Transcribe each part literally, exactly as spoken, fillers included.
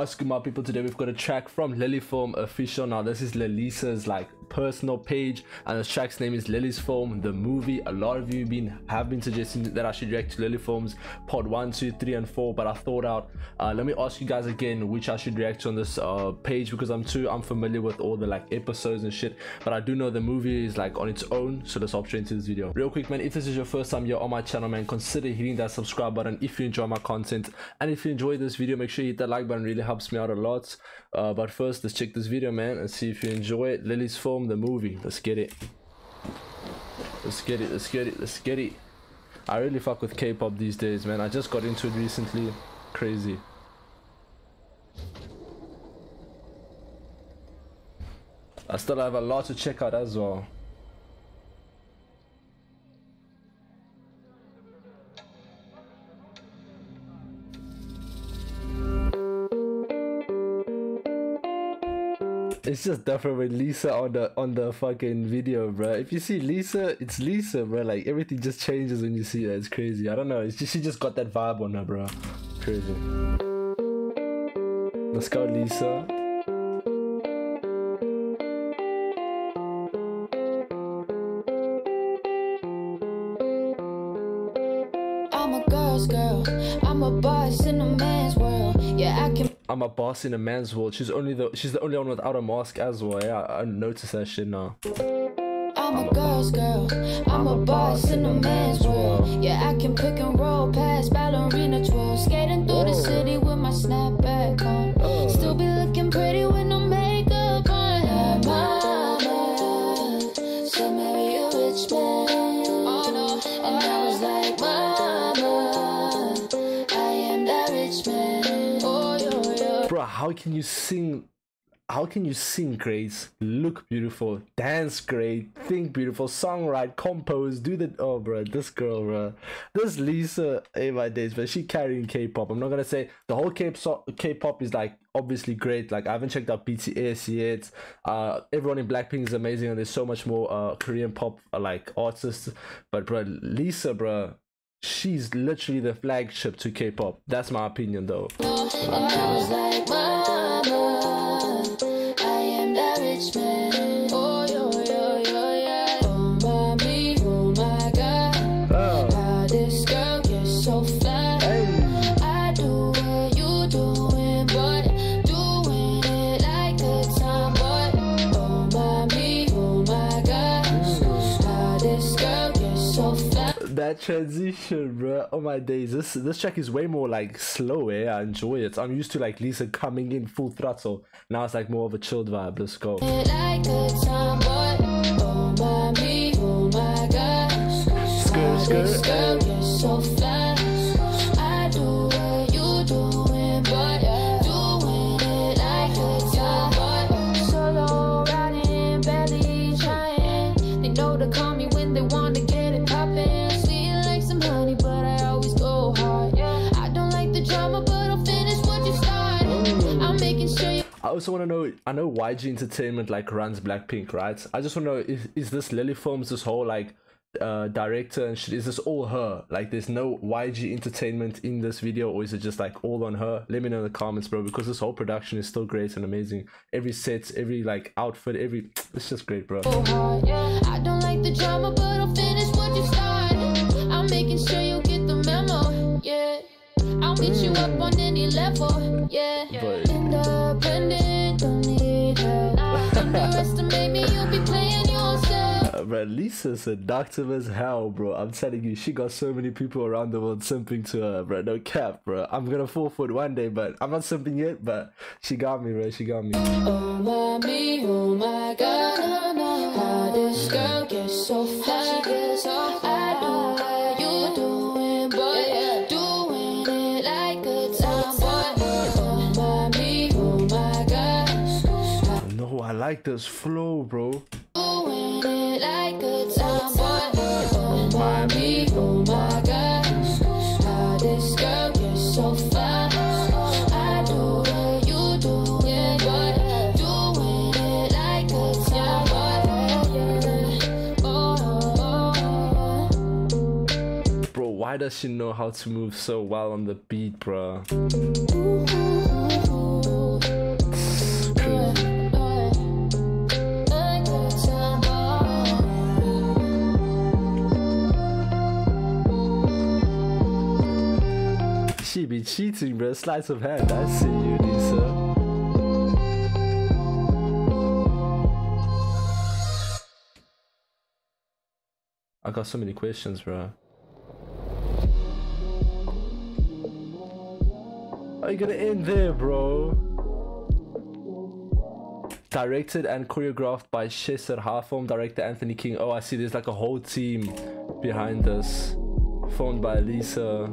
What's good, my people? Today we've got a track from Lilyfilm Official. Now this is Lilisa's like personal page, and the track's name is Lily's Film the movie. A lot of you been have been suggesting that I should react to Lilyfilm's part one, two, three, and four, but I thought out uh, let me ask you guys again which I should react to on this uh, page, because I'm too unfamiliar with all the like episodes and shit. But I do know the movie is like on its own, so let's hop straight into this video. Real quick, man, if this is your first time here on my channel, man, consider hitting that subscribe button if you enjoy my content, and if you enjoy this video, make sure you hit that like button. Really helps me out a lot. Uh, but first, let's check this video, man, and see if you enjoy it. Lily's Film the movie. Let's get it. Let's get it. Let's get it. Let's get it. I really fuck with K-pop these days, man. I just got into it recently. Crazy. I still have a lot to check out as well. It's just different with Lisa on the on the fucking video, bro. If you see Lisa, it's Lisa, bro. Like everything just changes when you see her. It's crazy. I don't know. It's just she just got that vibe on her, bro. Crazy. Let's go, Lisa. I'm a girl's girl. I'm a boss in a man's world. Yeah, I can. I'm a boss in a man's world. She's only the she's the only one without a mask as well. Yeah, I, I noticed that shit now. I'm a girl's girl. I'm a boss in a man's world. Yeah, I can pick and roll past ballerina twirl, skating through the city with my snapback on. Still be looking pretty with no makeup on. Her mama said marry a rich man. Oh no, and I was like, mama, I am that rich man. Oh yo yo. Bro, how can you sing? How can you sing great, look beautiful, dance great, think beautiful, songwrite, compose, do the oh bro, this girl, bro, this Lisa, hey my days, but she carrying K-pop. I'm not gonna say the whole K-pop is like obviously great. Like I haven't checked out B T S yet. Uh, everyone in Blackpink is amazing, and there's so much more uh Korean pop uh, like artists. But bro, Lisa, bro, she's literally the flagship to K-pop. That's my opinion, though. And I was like, mama, I am that rich man. Oh yo yo yo yeah. Oh mommy, oh my god. Oh. How this girl gets so fly. Hey. I do what you doing, but doing it like a tomboy. Oh mommy, oh my god. How this girl gets so fly. That transition, bro. Oh my days. This this track is way more like slow, eh? I enjoy it. I'm used to like Lisa coming in full throttle. Now it's like more of a chilled vibe. Let's go. Like a tomboy. Oh mommy, oh my god. Skirt, This skirt. girl gets so fly. I do what you doing, but doing it like a tomboy. Solo riding, barely trying. They know to call me when they want to get it poppin'. Sweet like some honey, but I always go hard. I don't like the drama, but I'll finish what you start. I'm making sure you. I also want to know, I know Y G Entertainment like runs Blackpink, right? I just want to know, is, is this Lilyfilm's this whole like uh director and shit, is this all her? Like there's no Y G Entertainment in this video, or is it just like all on her? Let me know in the comments, bro, because this whole production is still great and amazing. Every set, every like outfit, every it's just great, bro. Hard. I don't like the drama, but I'll finish what you start. I'm making sure you get the memo. Yeah, I'll meet you up on any level. Yeah, But independent, don't need help. Underestimate me, you'll be playing yourself. uh, bro, Lisa's seductive as hell, bro. I'm telling you, she got so many people around the world simping to her, bro. No cap, bro. I'm gonna fall for it one day, but I'm not simping yet. But she got me, bro. She got me. Oh mommy, oh my god, how this girl gets so fly. I do what you doing, but doing it like a tomboy. Oh mommy, oh my god, No, I like this flow, bro. doing it like a tomboy. Oh mommy, oh my god, how this girl gets so fly. I do what you doing, but doing it like a tomboy. Oh, oh, oh. Bro, why does she know how to move so well on the beat, bro? Ooh, ooh, ooh, ooh. cheating, bro. Sleight of hand. I see you, Lisa. I got so many questions, bro. Are you gonna end there, bro? Directed and choreographed by Shesar Hafom, director Anthony King. Oh, I see there's like a whole team behind this. Filmed by Lisa.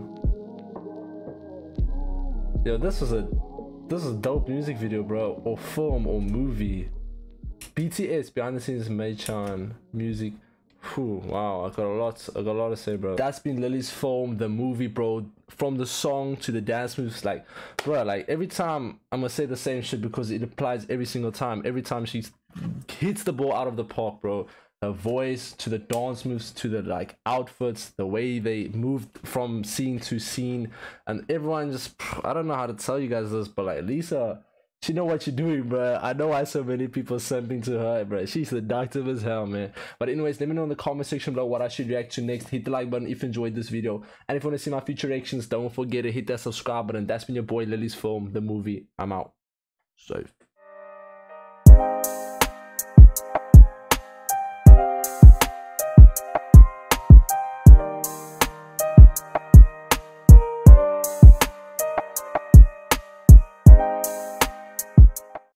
Yo, this was a this is a dope music video, bro. Or film or movie. B T S behind the scenes, Mei-chan music. Whew, wow, I got a lot I got a lot to say, bro. That's been Lily's Film, the movie, bro. From the song to the dance moves, like, bro, like every time I'm gonna say the same shit because it applies every single time. Every time she hits the ball out of the park, bro. Her voice to the dance moves to the like outfits, the way they moved from scene to scene, and everyone just, I don't know how to tell you guys this, but like Lisa, she know what you're doing, bro. I know why so many people sending to her, bro. She's seductive as hell, man. But anyways, let me know in the comment section below what I should react to next. Hit the like button if you enjoyed this video. And if you want to see my future reactions, don't forget to hit that subscribe button. That's been your boy Lily's Film, the movie. I'm out. Safe.